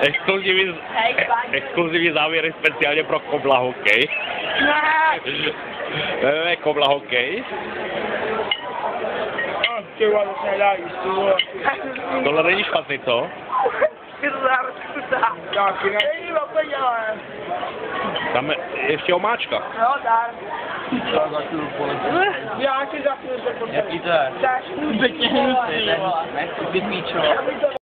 Exkluzivní závěry speciálně pro Kobla hokej. Ne, Kobla hokej. Tohle není špatný, co? Tam je ještě omáčka. No, tak. Jaký to je? Betěhnutý, ne? Vypíčo.